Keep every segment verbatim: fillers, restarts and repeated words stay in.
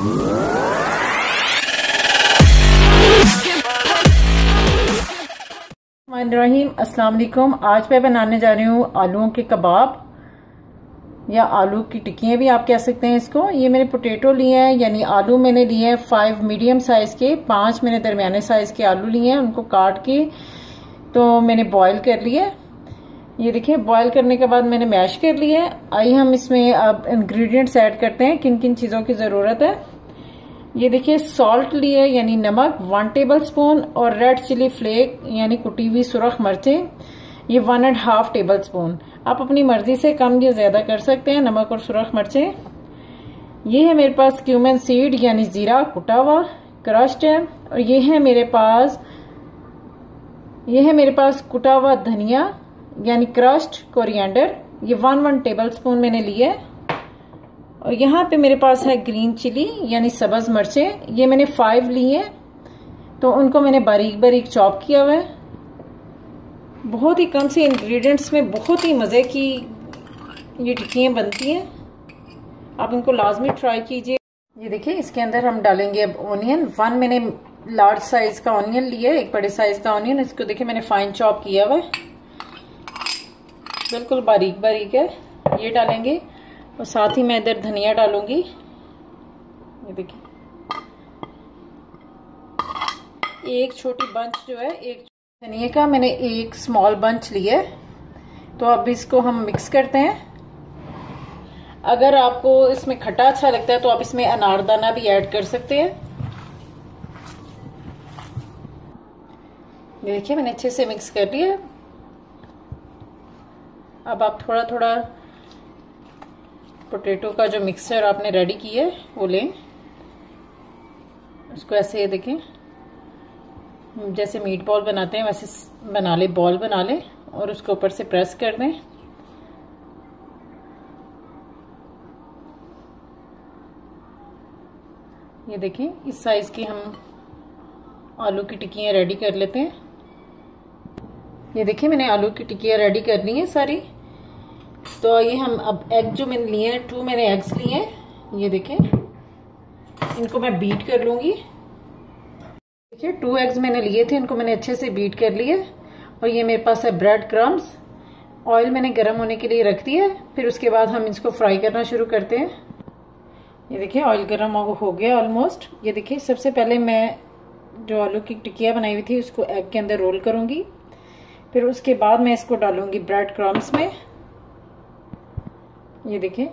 रहीम अस्सलाम वालेकुम। आज मैं बनाने जा रही हूँ आलूओं के कबाब या आलू की टिक्कियाँ भी आप कह सकते हैं इसको। ये मैंने पोटैटो लिए हैं, यानी आलू मैंने लिए हैं फाइव मीडियम साइज के, पांच मैंने दरमियाने साइज के आलू लिए हैं। उनको काट के तो मैंने बॉईल कर लिया। ये देखिए बॉईल करने के बाद मैंने मैश कर लिया। आइए हम इसमें अब इंग्रेडिएंट्स ऐड करते हैं, किन किन चीज़ों की ज़रूरत है। ये देखिए सॉल्ट लिए यानी नमक वन टेबल स्पून, और रेड चिली फ्लेक यानी कुटी हुई सुरख मिर्चें ये one and half tablespoon. आप अपनी मर्जी से कम या ज्यादा कर सकते हैं नमक और सुरख मिर्चें। ये है मेरे पास क्यूमन सीड यानी जीरा कुटा हुआ क्रश्ड है, और ये है मेरे पास ये है मेरे पास कुटा हुआ धनिया यानी क्रश्ड कोरिएंडर, ये वन वन टेबल स्पून मैंने लिया है। और यहाँ पे मेरे पास है ग्रीन चिली यानी सब्ज मिर्चें, ये मैंने फाइव ली हैं, तो उनको मैंने बारीक बारीक चॉप किया हुआ है। बहुत ही कम से इंग्रेडिएंट्स में बहुत ही मज़े की ये टिक्कियाँ बनती हैं, आप इनको लाजमी ट्राई कीजिए। ये देखिए इसके अंदर हम डालेंगे अब ऑनियन। वन मैंने लार्ज साइज का ऑनियन लिया है, एक बड़े साइज का ऑनियन। इसको देखिए मैंने फाइन चॉप किया हुआ है, बिल्कुल बारीक बारीक है। ये डालेंगे और साथ ही मैं इधर धनिया डालूंगी। ये देखिए एक छोटी बंच जो है, एक धनिया का मैंने एक स्मॉल बंच लिया है। तो अब इसको हम मिक्स करते हैं। अगर आपको इसमें खट्टा अच्छा लगता है तो आप इसमें अनारदाना भी ऐड कर सकते हैं। ये देखिए मैंने अच्छे से मिक्स कर लिया। अब आप थोड़ा थोड़ा पोटैटो का जो मिक्सचर आपने रेडी किया है वो लें, उसको ऐसे देखें जैसे मीट बॉल बनाते हैं वैसे बना ले, बॉल बना ले और उसको ऊपर से प्रेस कर दें। ये देखें इस साइज की हम आलू की टिक्कियाँ रेडी कर लेते हैं। ये देखिए मैंने आलू की टिक्कियाँ रेडी कर ली हैं सारी। तो ये हम अब एग जो मैंने लिए हैं, टू मैंने एग्स लिए हैं, ये देखें इनको मैं बीट कर लूंगी। देखिए टू एग्स मैंने लिए थे, इनको मैंने अच्छे से बीट कर लिए। और ये मेरे पास है ब्रेड क्रम्स। ऑयल मैंने गर्म होने के लिए रख दिया, फिर उसके बाद हम इसको फ्राई करना शुरू करते हैं। ये देखिए ऑयल गर्म हो गया ऑलमोस्ट। ये देखिए सबसे पहले मैं जो आलू की टिक्कियाँ बनाई हुई थी उसको एग के अंदर रोल करूंगी, फिर उसके बाद मैं इसको डालूंगी ब्रेड क्रम्स में। ये देखिए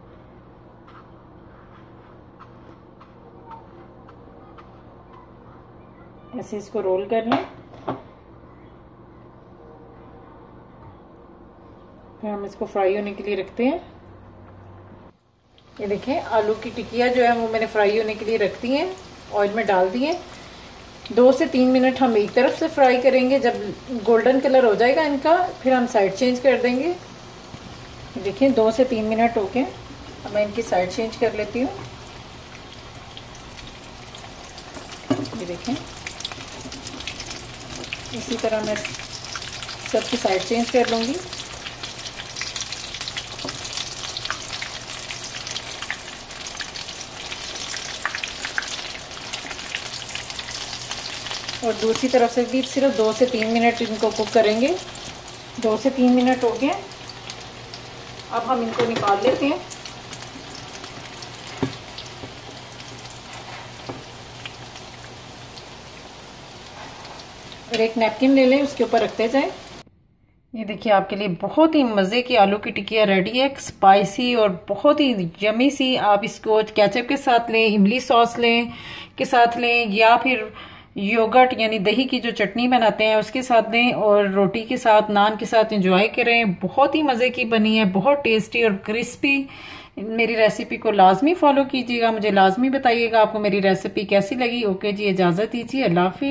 ऐसे इसको रोल कर लें, फिर हम इसको फ्राई होने के लिए रखते हैं। ये देखिए आलू की टिक्कियाँ जो है वो मैंने फ्राई होने के लिए रख दी हैं, ऑयल में डाल दी हैं। दो से तीन मिनट हम एक तरफ से फ्राई करेंगे, जब गोल्डन कलर हो जाएगा इनका फिर हम साइड चेंज कर देंगे। देखिए दो से तीन मिनट हो गए, अब मैं इनकी साइड चेंज कर लेती हूँ। ये देखें इसी तरह मैं सबकी साइड चेंज कर लूँगी। और दूसरी तरफ से भी सिर्फ दो से तीन मिनट इनको कुक करेंगे। दो से तीन मिनट हो गए, अब हम इनको निकाल लेते हैं। और एक नैपकिन ले लें, उसके ऊपर रखते जाएं। ये देखिए आपके लिए बहुत ही मज़े की आलू की टिक्कियाँ रेडी है, स्पाइसी और बहुत ही यमी सी। आप इसको केचप के साथ लें, इमली सॉस लें के साथ लें, या फिर योगर्ट यानी दही की जो चटनी बनाते हैं उसके साथ दें, और रोटी के साथ नान के साथ एंजॉय करें। बहुत ही मज़े की बनी है, बहुत टेस्टी और क्रिस्पी। मेरी रेसिपी को लाजमी फॉलो कीजिएगा, मुझे लाजमी बताइएगा आपको मेरी रेसिपी कैसी लगी। ओके जी, इजाज़त दीजिए, अल्लाह हाफिज़।